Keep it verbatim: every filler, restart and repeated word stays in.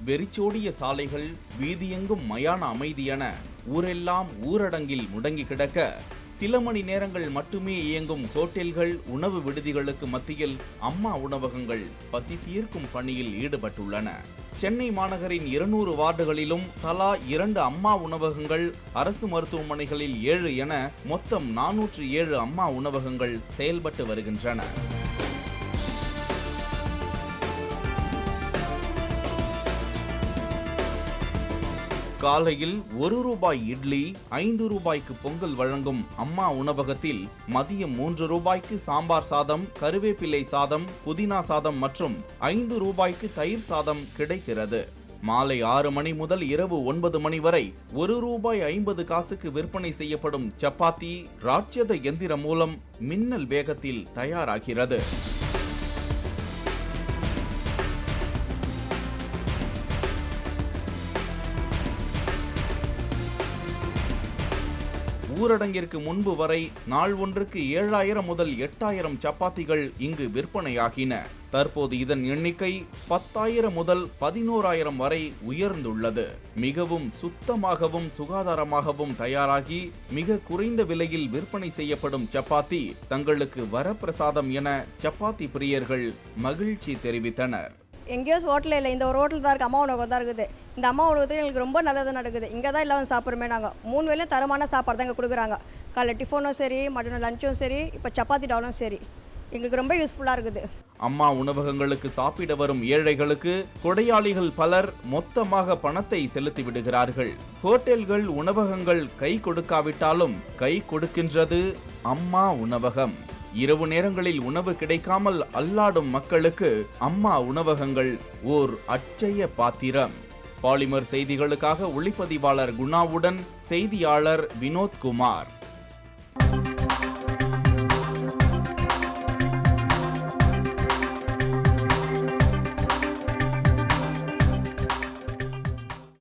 வெறிச்சோடிய சாலைகள், வீதியெங்கும் மயான அமைதி என ஊரெல்லாம் ஊரடங்கில் முடங்கி கிடக்க, சில மணி நேரங்கள் மட்டுமே இயங்கும் ஹோட்டல்கள், உணவு விடுதிகளுக்கு மத்தியில் அம்மா உணவகங்கள் பசி தீர்க்கும் பணியில் ஈடுபட்டுள்ளன. சென்னை மாநகரின் இருநூறு வார்டுகளிலும் தலா இரண்டு அம்மா உணவகங்கள், அரசு மருத்துவமனைகளில் ஏழு என மொத்தம் நானூற்று ஏழு அம்மா உணவகங்கள் செயல்பட்டு வருகின்றன. காலையில் ஒரு ரூபாய் இட்லி, ஐந்து ரூபாய்க்கு பொங்கல் வழங்கும் அம்மா உணவகத்தில் மதியம் மூன்று ரூபாய்க்கு சாம்பார் சாதம், கருவேப்பிலை சாதம், புதினா சாதம் மற்றும் ஐந்து ரூபாய்க்கு தயிர் சாதம் கிடைக்கிறது. மாலை ஆறு மணி முதல் இரவு ஒன்பது மணி வரை ஒரு ரூபாய் ஐம்பது காசுக்கு விற்பனை செய்யப்படும் சப்பாத்தி ராட்சத எந்திரம் மூலம் மின்னல் வேகத்தில் தயாராகிறது. ஊரடங்கிற்கு முன்பு வரை நாள் ஒன்றுக்கு ஏழாயிரம் முதல் எட்டாயிரம் சப்பாத்திகள் இங்கு விற்பனையாகின. தற்போது இதன் எண்ணிக்கை பத்தாயிரம் முதல் பதினோராயிரம் வரை உயர்ந்துள்ளது. மிகவும் சுத்தமாகவும் சுகாதாரமாகவும் தயாராகி மிக குறைந்த விலையில் விற்பனை செய்யப்படும் சப்பாத்தி தங்களுக்கு வரப்பிரசாதம் என சப்பாத்தி பிரியர்கள் மகிழ்ச்சி தெரிவித்தனர். எங்கேயோ ஹோட்டலில் இல்லை, இந்த ஒரு ஹோட்டல் தான் இருக்குது, அம்மா உணவகம் தான் இருக்குது. இந்த அம்மா உணவகத்தில் எங்களுக்கு ரொம்ப நல்லது நடக்குது. இங்கே தான் எல்லாம் சாப்பிட்றோமே. நாங்கள் மூணு வேலையும் தரமான சாப்பாடு தான் இங்கே கொடுக்குறாங்க. காலைல டிஃபனும் சரி, மதியம் லஞ்சும் சரி, இப்போ சப்பாத்தி டவுனும் சரி, எங்களுக்கு ரொம்ப யூஸ்ஃபுல்லாக இருக்குது. அம்மா உணவகங்களுக்கு சாப்பிட வரும் ஏழைகளுக்கு கொடையாளிகள் பலர் மொத்தமாக பணத்தை செலுத்தி விடுகிறார்கள். ஹோட்டல்கள், உணவகங்கள் கை கொடுக்காவிட்டாலும் கை கொடுக்கின்றது அம்மா உணவகம். இரவு நேரங்களில் உணவு கிடைக்காமல் அல்லாடும் மக்களுக்கு அம்மா உணவகங்கள் ஓர் அட்சய பாத்திரம். பாலிமர் செய்திகளுக்காக ஒளிப்பதிவாளர் குணாவுடன் செய்தியாளர் வினோத்குமார்.